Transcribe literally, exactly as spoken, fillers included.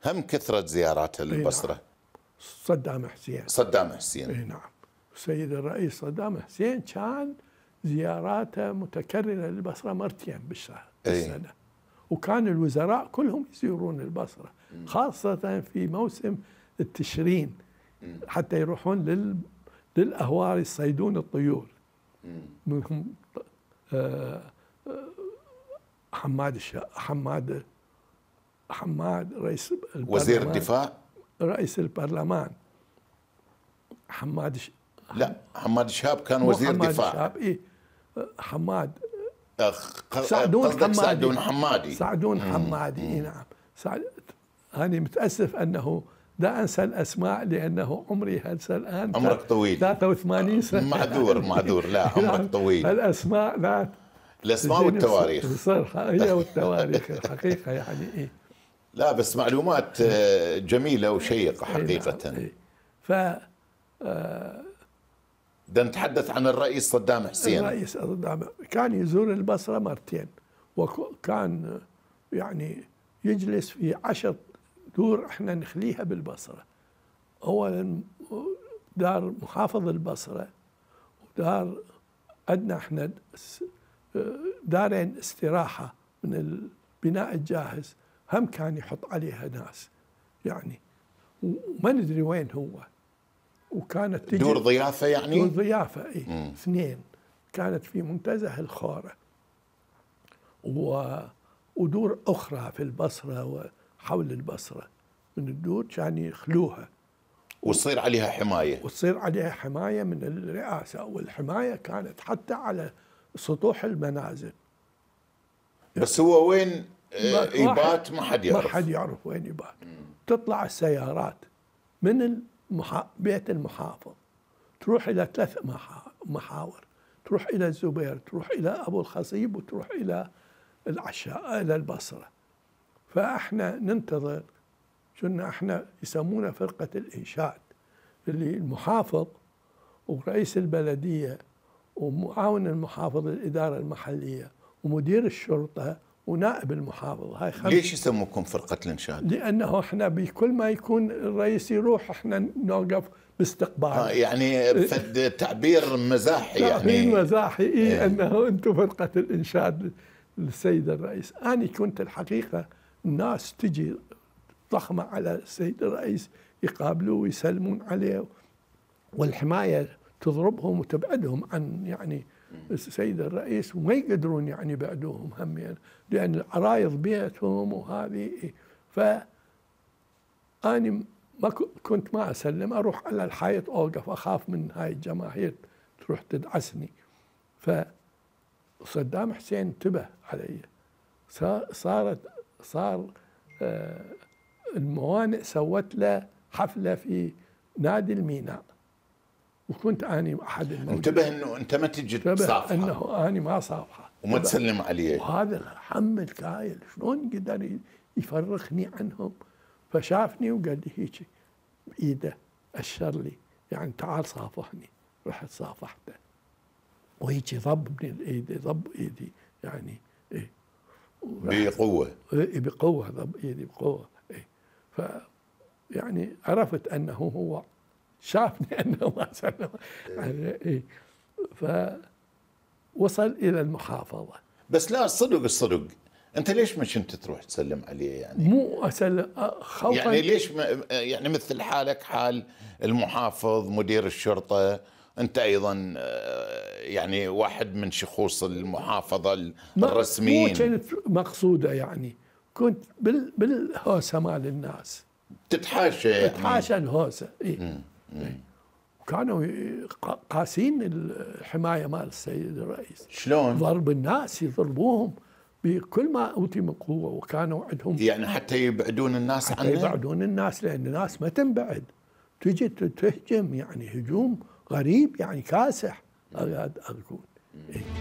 هم كثرة زياراته للبصرة. نعم. صدام حسين صدام حسين. اي نعم. السيد الرئيس صدام حسين كان زياراته متكررة للبصرة مرتين بالسنة. أي. وكان الوزراء كلهم يزورون البصرة خاصة في موسم التشرين حتى يروحون لل للأهوار يصيدون الطيور. منهم آه حماد الشا حماد حماد رئيس البرلمان، وزير الدفاع، رئيس البرلمان حماد ش... لا حماد شهاب كان وزير حماد دفاع. شهاب إيه حماد أخ... سعدون حمادي. سعدون حمادي سعدون حمادي إيه نعم. سعد... أنا متأسف أنه لا أنسى الأسماء لأنه عمري هسه الآن عمرك طويل ثلاثة وثمانين سنة. معذور معذور لا عمرك طويل. الأسماء لا الأسماء والتواريخ بصراحة هي والتواريخ الحقيقة يعني إيه. لا بس معلومات جميلة وشيقة حقيقة. إيه. ف ده نتحدث عن الرئيس صدام حسين. الرئيس صدام كان يزور البصرة مرتين، وكان يعني يجلس في عشر دور احنا نخليها بالبصرة. اولا دار محافظ البصرة ودار عندنا احنا دارين استراحة من البناء الجاهز هم كان يحط عليها ناس يعني وما ندري وين هو. وكانت تجي دور ضيافة يعني؟ دور ضيافة اي اثنين كانت في منتزه الخورة و ودور أخرى في البصرة وحول البصرة من الدور كان يخلوها وتصير عليها حماية وتصير عليها حماية من الرئاسة. والحماية كانت حتى على سطوح المنازل. بس هو وين يبات ما حد يعرف. ما حد يعرف وين يبات. تطلع السيارات من المحا... بيت المحافظ تروح إلى ثلاث محاور، تروح إلى الزبير، تروح إلى أبو الخصيب، وتروح إلى العشاء إلى البصرة. فإحنا ننتظر كنا إحنا يسمونا فرقة الإنشاد اللي المحافظ ورئيس البلدية ومعاون المحافظ الإدارة المحلية ومدير الشرطة ونائب المحافظ. هاي خمسة. ليش يسموكم فرقة الإنشاد؟ لأنه إحنا بكل ما يكون الرئيس يروح إحنا نوقف باستقباله. آه يعني فد تعبير مزاحي يعني. تعبير مزاحي إيه, إيه أنه أنتم فرقة الإنشاد للسيد الرئيس. أنا كنت الحقيقة الناس تجي ضخمة على السيد الرئيس يقابلوه ويسلمون عليه والحماية تضربهم وتبعدهم عن يعني السيد الرئيس وما يقدرون يعني يبعدوهم هم يعني لأن العرايض بيتهم وهذه. فأنا ما كنت ما أسلم أروح على الحائط أوقف أخاف من هاي الجماهير تروح تدعسني. فصدام حسين انتبه علي صارت صار آه الموانئ سوت له حفلة في نادي الميناء وكنت أنا أحد الموجودين. انتبه أنه أنت ما تجي تصافحه. أنه أنا ما صافحه وما تسلم عليه. وهذا الحم الكايل شلون قدر يفرخني عنهم. فشافني وقال لي هيك بإيده أشر لي يعني تعال صافحني. رحت صافحته وهيك ضبني الإيد ضب إيدي يعني إيه بقوة. إيه بقوة ضب إيدي بقوة. إيه ف يعني عرفت أنه هو شافني أنه ما سلم عليه. إيه فوصل إلى المحافظة. بس لا الصدق الصدق أنت ليش مش أنت تروح تسلم عليه يعني؟ مو أسلم خوفا يعني ليش ما يعني مثل حالك حال المحافظ مدير الشرطة أنت أيضا يعني واحد من شخوص المحافظة الرسميين. مو كانت مقصودة يعني كنت بال بالهوسة مال الناس تتحاشى يعني. تتحاشى الهوسة. إيه إيه. كانوا قاسين الحماية مال السيد الرئيس. شلون؟ ضرب الناس يضربوهم بكل ما أوتي من قوة وكانوا عندهم يعني حتى يبعدون الناس عنه. حتى يبعدون الناس لأن الناس ما تنبعد تجي تهجم يعني هجوم غريب يعني كاسح أقول. إيه.